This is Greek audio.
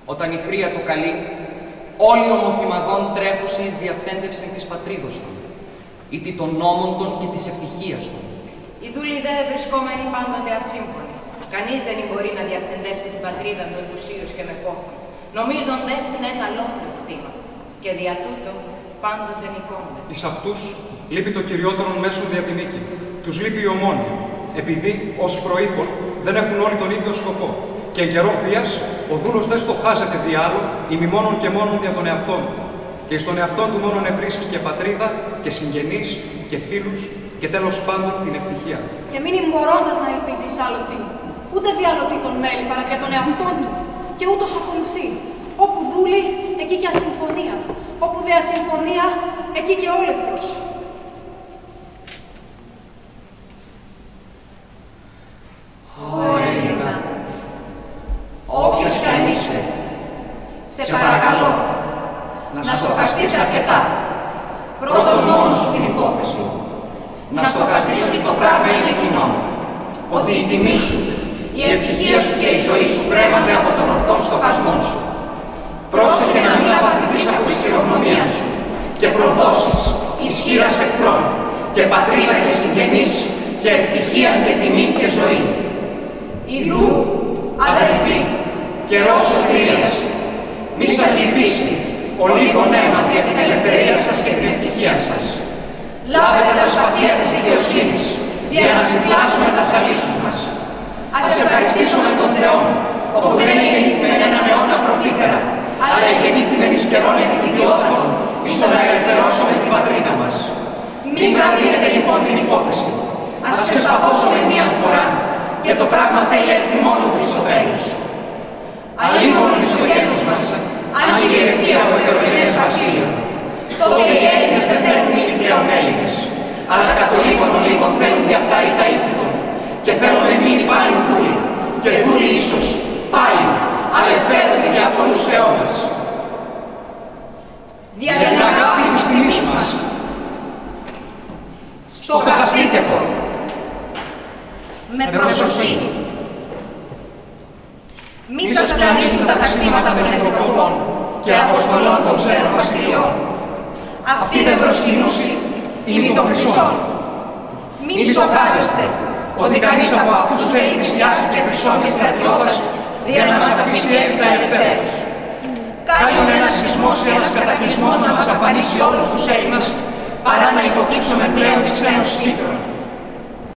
Όταν η χρία του καλεί, όλοι οι ομοθυμαδών τρέχουσι εις διαφθέντευσιν της πατρίδος των, ήτι των νόμων των και της ευτυχίας των. Οι δούλοι δε βρισκόμενοι πάντοτε ασύμφωνοι. Κανείς δεν μπορεί να διαφθεντεύσει την πατρίδα του εκουσίως και με πόθο, νομίζοντες την ένα ολόκληρο κτήμα. Και δια τούτο πάντοτε νικώνται. Εις αυτούς λείπει το κυριότερον μέσον δια την νίκη. Τους λείπει η ομόνοια, επειδή, ως προείπων, δεν έχουν όλοι τον ίδιο σκοπό. Και εν καιρό βίας, ο δούλος δεν στοχάζεται δι' άλλο, ημιμόνον και μόνον δια των εαυτών του. Και εις τον εαυτόν του μόνον ευρίσκει και πατρίδα, και συγγενείς, και φίλους, και τέλος πάντων την ευτυχία. Και μην μπορώντας να ελπίζεις άλλο τι, ούτε διαλωτεί τον μέλη παρά δια τον εαυτόν του, και ούτως ακολουθεί. Όπου δούλη, εκεί και ασυμφωνία. Όπου δε ασυμφωνία, εκεί και όλεθρος. Ω Έλληνα, όποιος κι αν είσαι, σε παρακαλώ, να στοχαστείς αρκετά. Πρώτον μόνο σου την υπόθεση. Να στοχαστείς ότι το πράγμα είναι κοινό. Ότι η τιμή σου, η ευτυχία σου και η ζωή σου κρέμανται από τον ορθόν στοχασμόν σου. Πρόσεχε να μην απατηθείς από τη χειρογνωμία σου και προδώσεις ισχύρας εχθρών και πατρίδα και συγγενείς και ευτυχία και τιμή και ζωή. Ιδού, αδελφοί, καιρός σωτηρίας, μη σας λυπήσει ο λίγον αίμα για την ελευθερία σας και την ευτυχία σας. Λάβετε τα σπαθία της δικαιοσύνης για να συμπλάσουμε τα σαλίσους μας. Ας ευχαριστήσουμε τον Θεό, όπου δεν γεννήθημεν έναν αιώνα πρωτήτερα, αλλά γεννήθημεν εις καιρών επιτιδιότατων, εις το να ελευθερώσουμε την πατρίδα μας. Μην βραδύνετε λοιπόν την υπόθεση. Ας ξεσπαθώσουμε μίαν φορά, και το πράγμα θέλει έρθει μόνο του στο τέλος. Αλλήμον εις το γένος μας, αν κυριευθεί από το ερωτηνές βασίλειο, τότε οι Έλληνες δεν θέλουν μείνει πλέον Έλληνες, αλλά κατ' ολίγον θέλουν διαφθάρει τα ήθη των, και θέλουν μείνει πάλι δούλοι, και δούλοι ίσως πάλι αλευθέρωτοι για πολλούς αιώνας. Δια την αγάπη της τιμής μας, στοχαστείτε το. Με προσοχή. Μη σας πλανήσουν τα ταξίματα των επιτροπών και αποστολών των ξένων βασιλειών. Αυτοί δεν προσκυνούσι, ημί των χρυσών. Μην στοχάζεστε ότι κανείς από αυτούς τους θέλει θυσιάσει και χρυσών και στρατιώτας για να μας αφήσει έπειτα ελευθέρους. Κάλλιον ένας σεισμός και ένας κατακλυσμός να μας αφανίσει όλους τους Έλληνας, παρά να υποκύψουμε πλέον της ξένος κύτρων.